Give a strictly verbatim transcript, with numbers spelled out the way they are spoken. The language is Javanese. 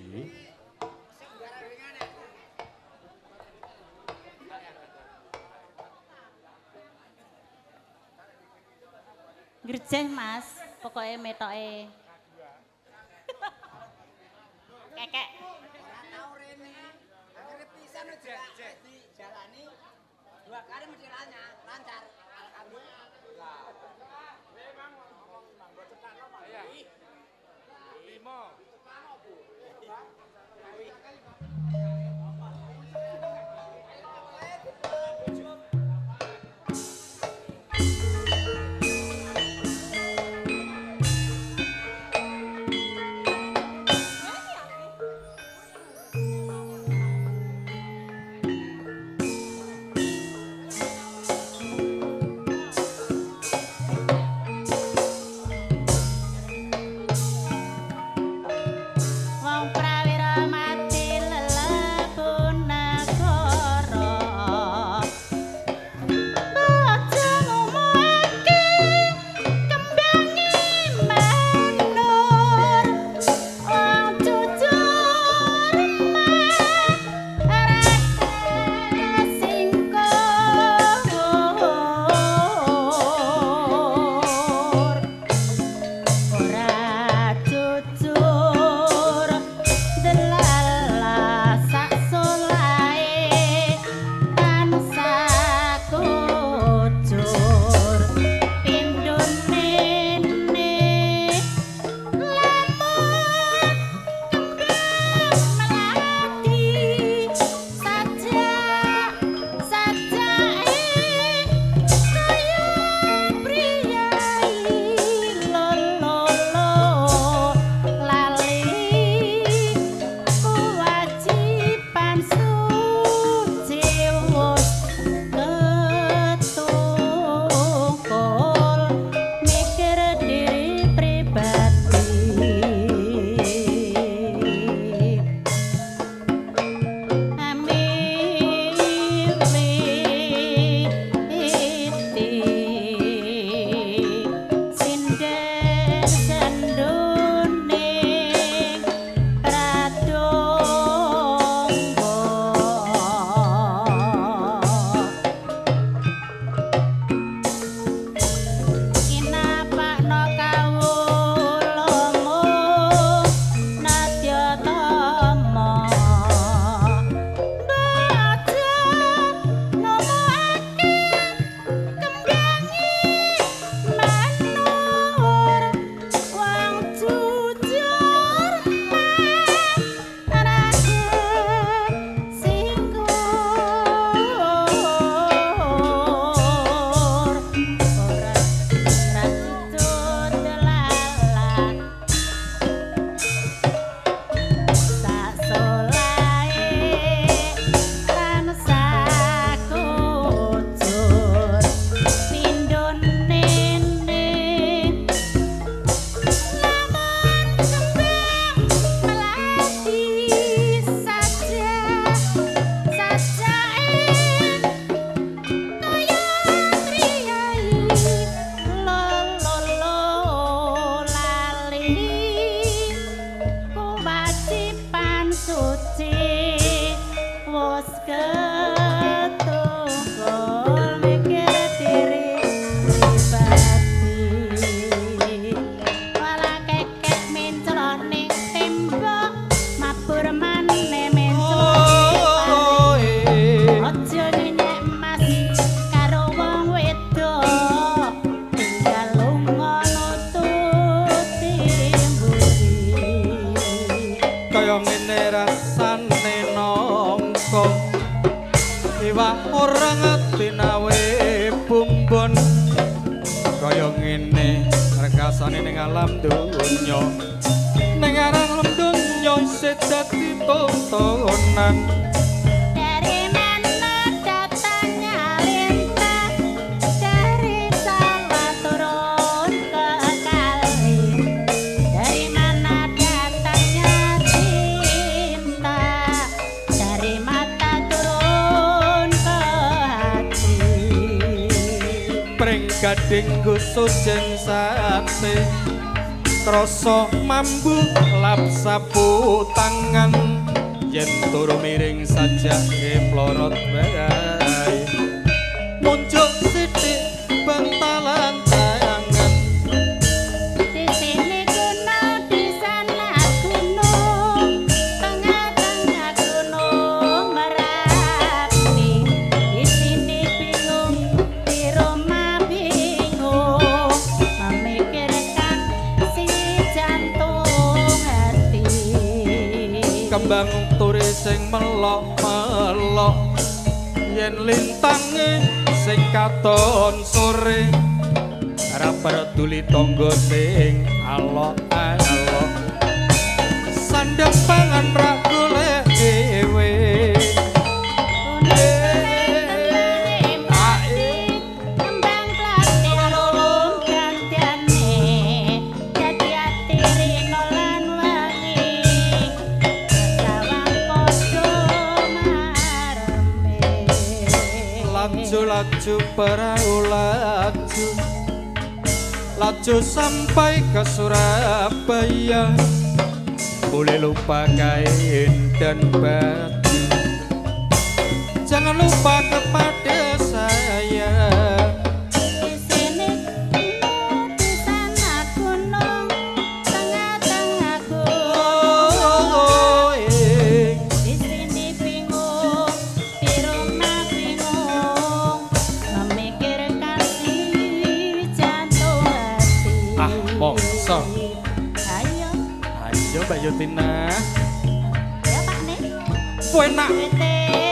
Gerjeh Mas, pokoknya metoke. Kekek. Ora tau rene. Akhire pisan dijalani dua kali mesti lancar. Alhamdulillah. Memang ngomong manggo cetakno Pak. Iya. Lima. Cetakno Bu. Gading gusujen sate krasa mambu lap sapu tangan yen turu miring sajak plorot wae muncul sithik bantalan tangan di sini gunung di sana gunung tengah-tengah gunung Merapi di sini bingung di rumah bingung memikirkan si jantung hati kembang turi sing melok-melok yen lintange sing katon sore ora peduli tangga sing alok-alok sandang pangan ra golek dhewe kembang plati lulung gantiane dadi ati rino lan wangi sawang padha marembe laju-laju perahu laju laju sampai ke Surabaya boleh lupa kain dan batu jangan lupa kepada saya di sini gunung di sana gunung tengah-tengah gunung oh, eh. di sini bingung di rumah bingung memikirkan si jantung hati Ah, mongso. ayo Ayo Mbak Yutina ya Pak Nek enak Wete